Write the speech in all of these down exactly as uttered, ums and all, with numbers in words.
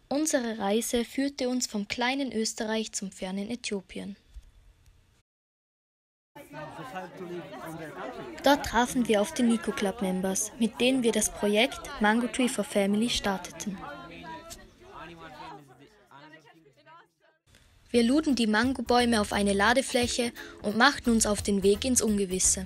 Unsere Reise führte uns vom kleinen Österreich zum fernen Äthiopien. Dort trafen wir auf die Nico Club Members, mit denen wir das Projekt Mango Tree for Family starteten. Wir luden die Mangobäume auf eine Ladefläche und machten uns auf den Weg ins Ungewisse.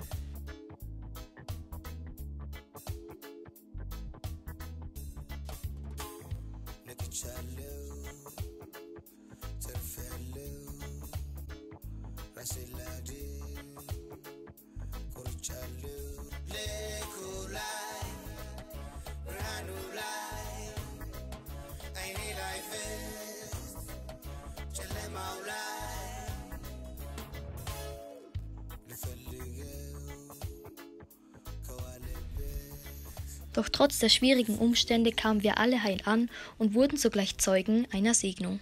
Doch trotz der schwierigen Umstände kamen wir alle heil an und wurden sogleich Zeugen einer Segnung.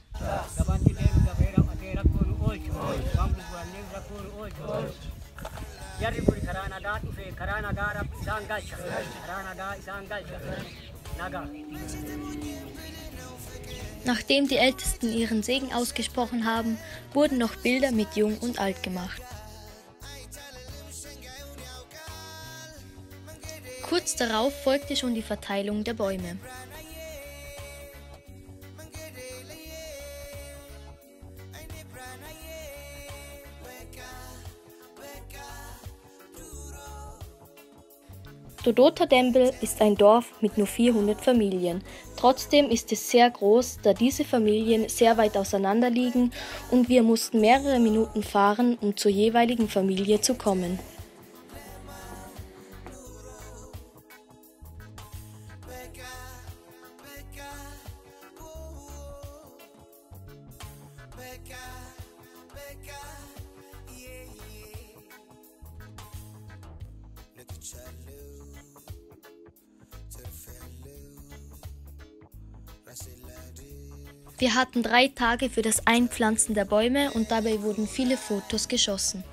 Nachdem die Ältesten ihren Segen ausgesprochen haben, wurden noch Bilder mit Jung und Alt gemacht. Kurz darauf folgte schon die Verteilung der Bäume. Dodota Dembel ist ein Dorf mit nur vierhundert Familien. Trotzdem ist es sehr groß, da diese Familien sehr weit auseinander liegen und wir mussten mehrere Minuten fahren, um zur jeweiligen Familie zu kommen. Wir hatten drei Tage für das Einpflanzen der Bäume und dabei wurden viele Fotos geschossen.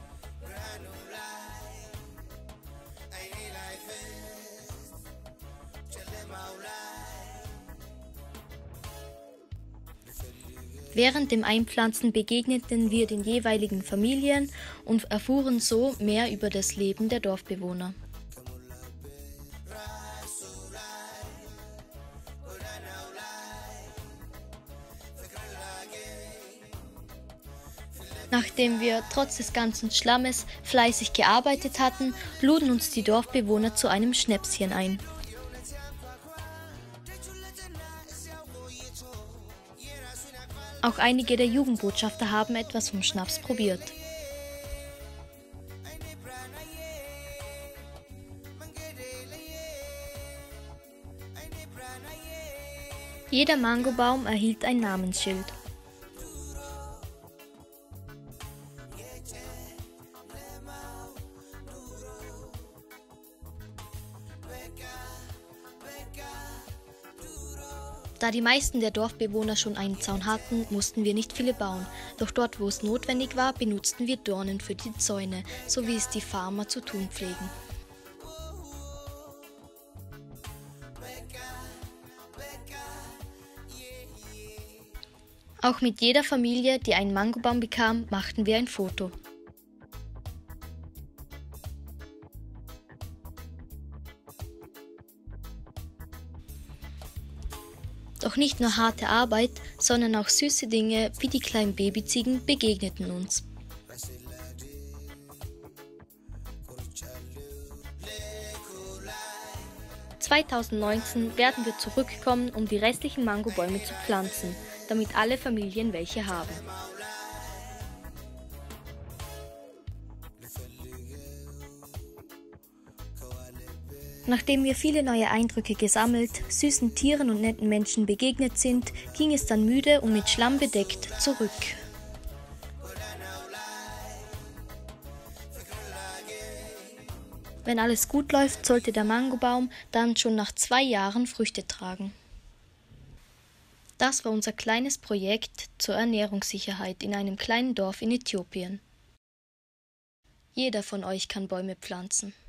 Während dem Einpflanzen begegneten wir den jeweiligen Familien und erfuhren so mehr über das Leben der Dorfbewohner. Nachdem wir trotz des ganzen Schlammes fleißig gearbeitet hatten, luden uns die Dorfbewohner zu einem Schnäpschen ein. Auch einige der Jugendbotschafter haben etwas vom Schnaps probiert. Jeder Mangobaum erhielt ein Namensschild. Da die meisten der Dorfbewohner schon einen Zaun hatten, mussten wir nicht viele bauen. Doch dort, wo es notwendig war, benutzten wir Dornen für die Zäune, so wie es die Farmer zu tun pflegen. Auch mit jeder Familie, die einen Mangobaum bekam, machten wir ein Foto. Doch nicht nur harte Arbeit, sondern auch süße Dinge wie die kleinen Babyziegen begegneten uns. zweitausendneunzehn werden wir zurückkommen, um die restlichen Mangobäume zu pflanzen, damit alle Familien welche haben. Nachdem wir viele neue Eindrücke gesammelt, süßen Tieren und netten Menschen begegnet sind, ging es dann müde und mit Schlamm bedeckt zurück. Wenn alles gut läuft, sollte der Mangobaum dann schon nach zwei Jahren Früchte tragen. Das war unser kleines Projekt zur Ernährungssicherheit in einem kleinen Dorf in Äthiopien. Jeder von euch kann Bäume pflanzen.